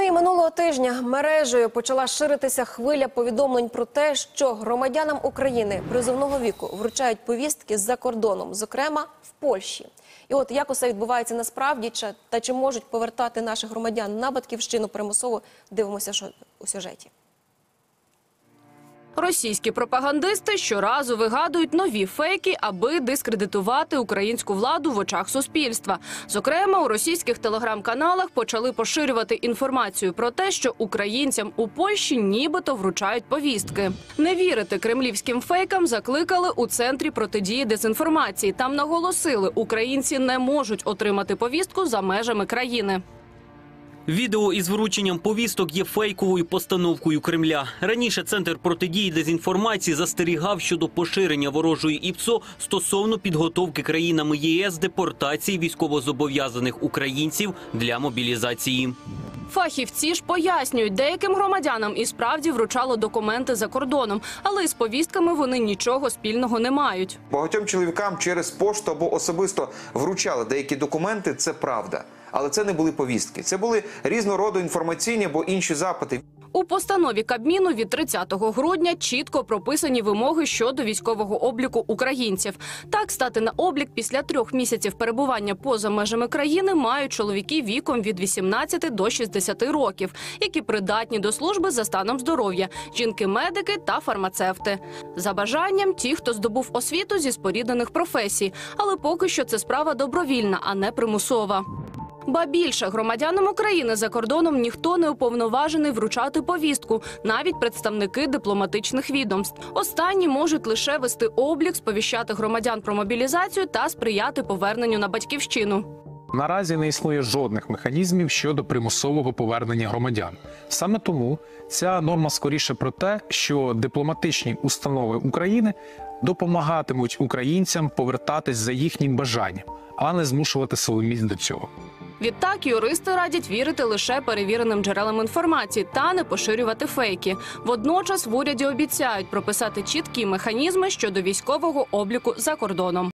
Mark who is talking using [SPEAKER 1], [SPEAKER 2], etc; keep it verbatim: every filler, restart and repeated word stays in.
[SPEAKER 1] І минулого тижня мережею почала ширитися хвиля повідомлень про те, що громадянам України призовного віку вручають повістки з-за кордоном, зокрема в Польщі. І от як усе відбувається насправді, та чи можуть повертати наших громадян на батьківщину примусово, дивимося у сюжеті.
[SPEAKER 2] Російські пропагандисти щоразу вигадують нові фейки, аби дискредитувати українську владу в очах суспільства. Зокрема, у російських телеграм-каналах почали поширювати інформацію про те, що українцям у Польщі нібито вручають повістки. Не вірити кремлівським фейкам закликали у Центрі протидії дезінформації. Там наголосили, українці не можуть отримати повістку за межами країни.
[SPEAKER 3] Відео із врученням повісток є фейковою постановкою Кремля. Раніше Центр протидії дезінформації застерігав щодо поширення ворожої ІПСО стосовно підготовки країнами ЄС депортації військовозобов'язаних українців для мобілізації.
[SPEAKER 2] Фахівці ж пояснюють, деяким громадянам і справді вручало документи за кордоном, але із повістками вони нічого спільного не мають.
[SPEAKER 4] Багатьом чоловікам через пошту або особисто вручали деякі документи, це правда. Але це не були повістки, це були різного роду інформаційні або інші запити.
[SPEAKER 2] У постанові Кабміну від тридцятого грудня чітко прописані вимоги щодо військового обліку українців. Так, стати на облік після трьох місяців перебування поза межами країни мають чоловіки віком від вісімнадцяти до шістдесяти років, які придатні до служби за станом здоров'я, жінки-медики та фармацевти. За бажанням ті, хто здобув освіту зі споріднених професій. Але поки що це справа добровільна, а не примусова. Ба більше, громадянам України за кордоном ніхто не уповноважений вручати повістку, навіть представники дипломатичних відомств. Останні можуть лише вести облік, сповіщати громадян про мобілізацію та сприяти поверненню на батьківщину.
[SPEAKER 5] Наразі не існує жодних механізмів щодо примусового повернення громадян. Саме тому ця норма скоріше про те, що дипломатичні установи України допомагатимуть українцям повертатись за їхнім бажанням, а не змушувати силоміць до цього.
[SPEAKER 2] Відтак, юристи радять вірити лише перевіреним джерелам інформації та не поширювати фейки. Водночас в уряді обіцяють прописати чіткі механізми щодо військового обліку за кордоном.